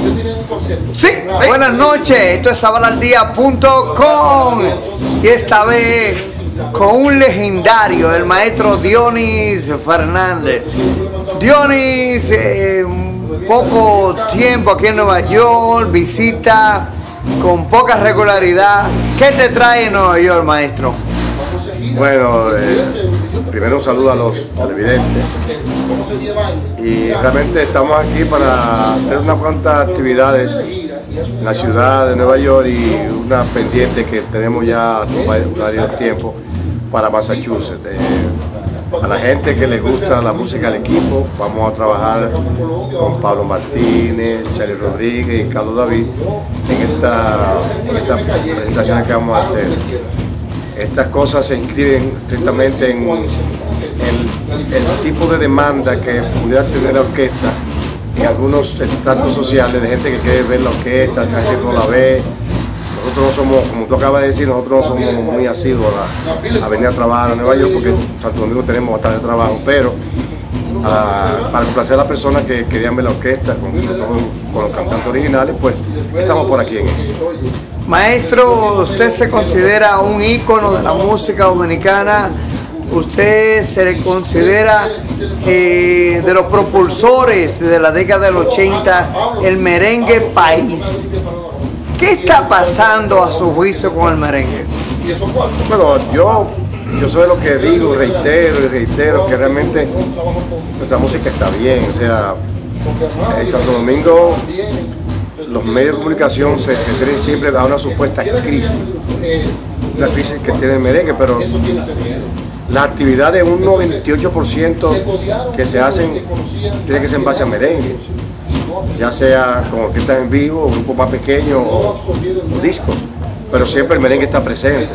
Sí, buenas noches, esto es sabalaldia.com y esta vez con un legendario, el maestro Dionis Fernández. Dionis, poco tiempo aquí en Nueva York, visita con poca regularidad. ¿Qué te trae en Nueva York, maestro? Bueno, primero un saludo a los televidentes y realmente estamos aquí para hacer unas cuantas actividades en la ciudad de Nueva York y una pendiente que tenemos ya varios tiempos para Massachusetts. A la gente que les gusta la música del equipo, vamos a trabajar con Pablo Martínez, Charlie Rodríguez y Carlos David en esta presentación que vamos a hacer. Estas cosas se inscriben estrictamente en el tipo de demanda que pudiera tener la orquesta en algunos estratos sociales de gente que quiere ver la orquesta, casi no la ve. Nosotros no somos, como tú acabas de decir, nosotros no somos muy asiduos a venir a trabajar a Nueva York porque en Santo Domingo tenemos bastante trabajo, pero para complacer a las personas que querían ver la orquesta con los cantantes originales, pues estamos por aquí en eso. Maestro, ¿usted se considera un ícono de la música dominicana? ¿Usted se le considera de los propulsores de la década del 80 el merengue país? ¿Qué está pasando a su juicio con el merengue? Bueno, yo soy lo que digo, reitero que realmente nuestra música está bien. O sea, en Santo Domingo los medios de comunicación se refieren siempre a una supuesta crisis, una crisis que tiene el merengue, pero la actividad de un 98% que se hacen tiene que ser en base a merengue, ya sea con orquestas en vivo, grupos más pequeños o discos, pero siempre el merengue está presente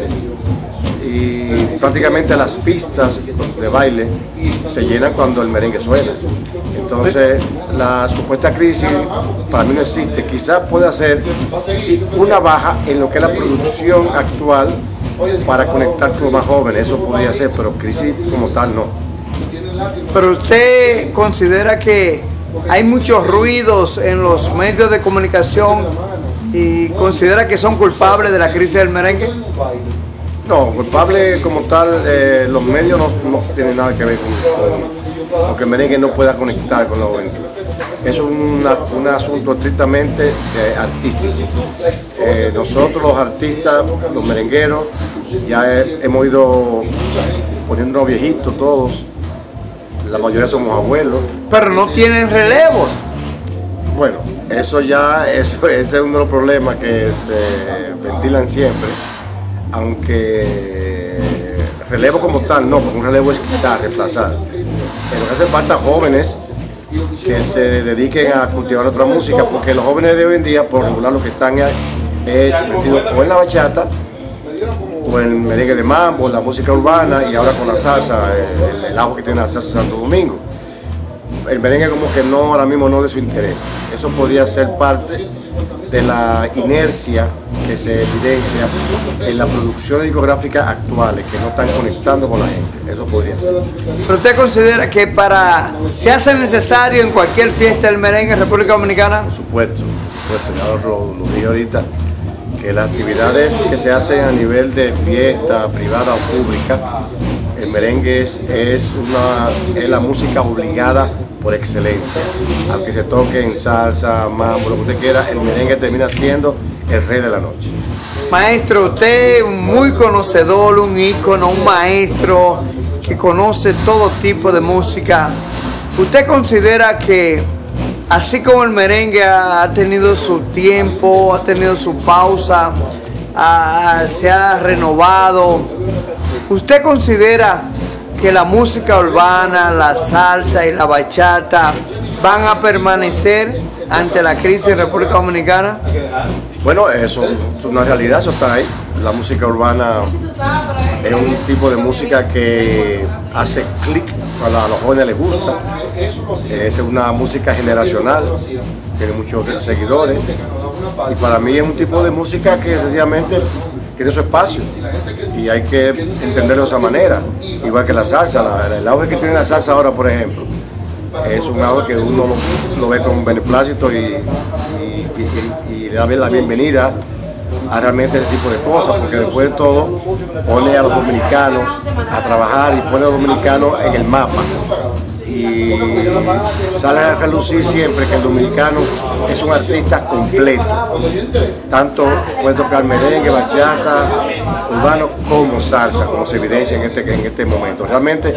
y prácticamente las pistas de baile se llenan cuando el merengue suena. Entonces la supuesta crisis para mí no existe. Quizás pueda ser una baja en lo que es la producción actual para conectar con los más jóvenes, eso podría ser, pero crisis como tal no. Pero usted considera que hay muchos ruidos en los medios de comunicación y considera que son culpables de la crisis del merengue. No, culpable como tal, los medios no tienen nada que ver con que el merengue no pueda conectar con los jóvenes. Es un asunto estrictamente artístico. Nosotros los artistas, los merengueros, ya hemos ido poniéndonos viejitos todos, la mayoría somos abuelos. Pero no tienen relevos. Bueno, ese es uno de los problemas que se ventilan siempre, aunque relevo como tal no, porque un relevo es quitar, reemplazar. Pero hace falta jóvenes que se dediquen a cultivar otra música, porque los jóvenes de hoy en día, por regular, lo que están es metidos o en la bachata, o en el merengue de mambo, la música urbana, y ahora con la salsa, el auge que tiene la salsa Santo Domingo. El merengue como que no, ahora mismo no de su interés. Eso podría ser parte de la inercia que se evidencia en la producción discográfica actuales, que no están conectando con la gente. Eso podría ser. ¿Pero usted considera que se hace necesario en cualquier fiesta del merengue en República Dominicana? Por supuesto, ya lo dije ahorita, que las actividades que se hacen a nivel de fiesta privada o pública, el merengue es la música obligada por excelencia. Aunque se toque en salsa, mambo, lo que usted quiera, el merengue termina siendo el rey de la noche. Maestro, usted es muy conocedor, un ícono, un maestro que conoce todo tipo de música. ¿Usted considera que así como el merengue ha tenido su tiempo, ha tenido su pausa, se ha renovado, usted considera que la música urbana, la salsa y la bachata van a permanecer ante la crisis en República Dominicana? Bueno, eso es una realidad, eso está ahí. La música urbana es un tipo de música que hace clic, a los jóvenes les gusta. Es una música generacional, tiene muchos seguidores. Y para mí es un tipo de música que sencillamente tiene su espacio y hay que entenderlo de esa manera. Igual que la salsa, el auge que tiene la salsa ahora, por ejemplo, es un lado que uno lo ve con beneplácito y le da la bienvenida a realmente ese tipo de cosas, porque después de todo pone a los dominicanos a trabajar y pone a los dominicanos en el mapa. Y sale a relucir siempre que el dominicano es un artista completo, tanto puede tocar merengue, bachata, urbano como salsa, como se evidencia en este momento. Realmente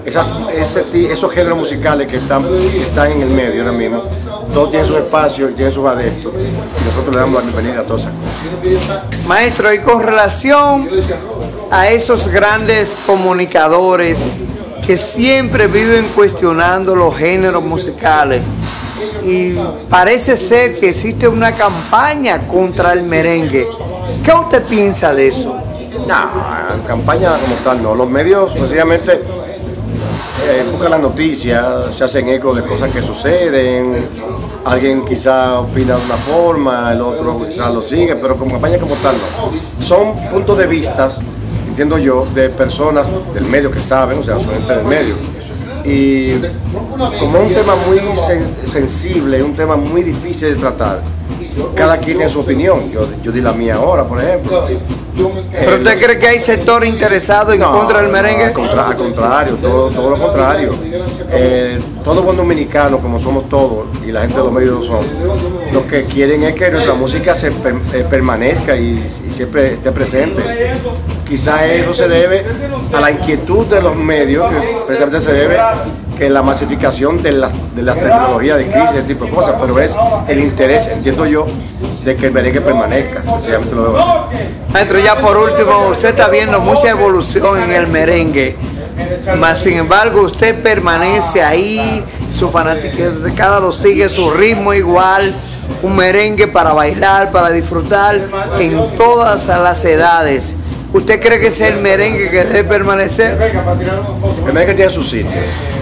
esos géneros musicales que están en el medio ahora mismo, todos tienen su espacio y tienen sus adeptos, y nosotros le damos la bienvenida a todas esas cosas. Maestro, y con relación a esos grandes comunicadores que siempre viven cuestionando los géneros musicales, y parece ser que existe una campaña contra el merengue, ¿qué usted piensa de eso? No, campaña como tal no, los medios sencillamente buscan las noticias, se hacen eco de cosas que suceden, alguien quizá opina de una forma, el otro quizá lo sigue, pero como campaña como tal no. Son puntos de vista, entiendo yo, de personas del medio que saben, o sea, son gente del medio. Y como es un tema muy sensible, un tema muy difícil de tratar, cada quien tiene su opinión. Yo di la mía ahora, por ejemplo. ¿Pero usted cree que hay sector interesado en contra del merengue? Al contrario, todo lo contrario. Todo buen dominicano, como somos todos, y la gente de los medios lo son, lo que quieren es que nuestra música permanezca y siempre esté presente. Quizás eso se debe a la inquietud de los medios, que precisamente se debe que la masificación de las tecnologías de crisis, ese tipo de cosas, pero es el interés, entiendo yo, de que el merengue permanezca. Lo veo. Maestro, ya por último, usted está viendo mucha evolución en el merengue, mas sin embargo usted permanece ahí, su fanaticada lo sigue, su ritmo igual, un merengue para bailar, para disfrutar en todas las edades. ¿Usted cree que es el merengue que debe permanecer? El merengue tiene su sitio.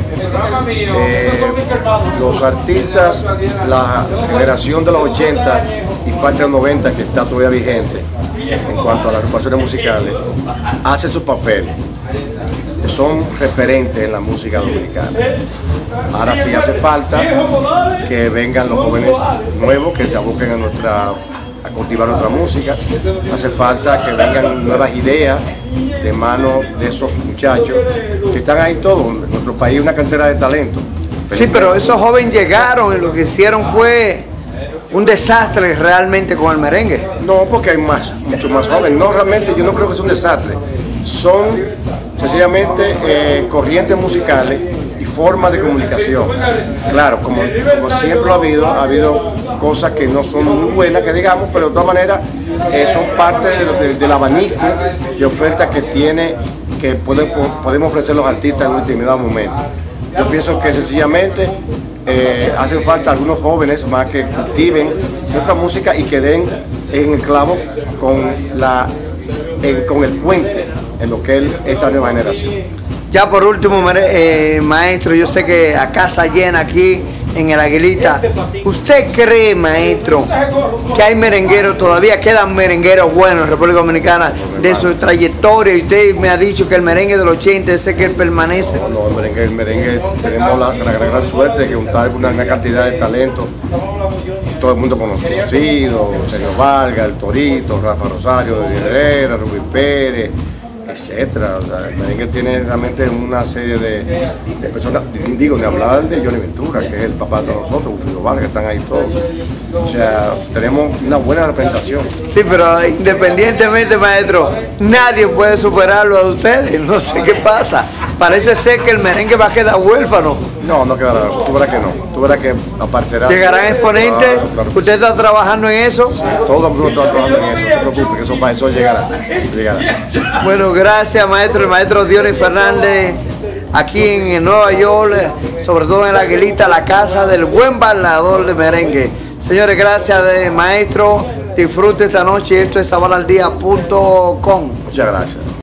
Los artistas, la generación de los 80 y parte de los 90 que está todavía vigente en cuanto a las agrupaciones musicales, hace su papel, son referentes en la música dominicana. Ahora sí hace falta que vengan los jóvenes nuevos que se aboquen a cultivar nuestra música, hace falta que vengan nuevas ideas de mano de esos muchachos que están ahí todos. En nuestro país hay una cantera de talento. Sí, pero esos jóvenes llegaron y lo que hicieron fue un desastre realmente con el merengue. No, porque hay mucho más jóvenes. No, realmente yo no creo que sea un desastre. Son sencillamente corrientes musicales y formas de comunicación. Claro, como siempre ha habido cosas que no son muy buenas, que digamos, pero de todas maneras son parte del abanico de ofertas que podemos ofrecer los artistas en un determinado momento. Yo pienso que sencillamente hacen falta algunos jóvenes más que cultiven nuestra música y que den en el clavo con el puente en lo que es esta nueva generación. Ya por último, maestro, yo sé que a casa llena aquí en el Aguilita, ¿usted cree, maestro, que hay merengueros, todavía quedan merengueros buenos en República Dominicana de su trayectoria? Y usted me ha dicho que el merengue del 80 ese que él permanece. No, el merengue tenemos la gran suerte de que juntar una gran cantidad de talentos, todo el mundo conocido, Sergio Vargas, El Torito, Rafa Rosario, de Herrera, Rubén Pérez, etcétera. O sea, el merengue tiene realmente una serie de personas, digo, ni hablar de Johnny Ventura, que es el papá de nosotros, Wilfrido Vargas, que están ahí todos. O sea, tenemos una buena representación. Sí, pero independientemente, maestro, nadie puede superarlo a ustedes, no sé qué pasa. Parece ser que el merengue va a quedar huérfano. No quedará, tú verás que no, tú verás que aparecerá. ¿Llegarán exponentes? Claro. ¿Usted está trabajando en eso? Sí, todo el mundo está trabajando en eso, no se preocupe, que eso llegará. Bueno, gracias, maestro. El maestro Dionis Fernández, aquí en Nueva York, sobre todo en la Aguilita, la casa del buen bailador de merengue. Señores, gracias, maestro. Disfrute esta noche. Esto es sabanaldía.com. Muchas gracias.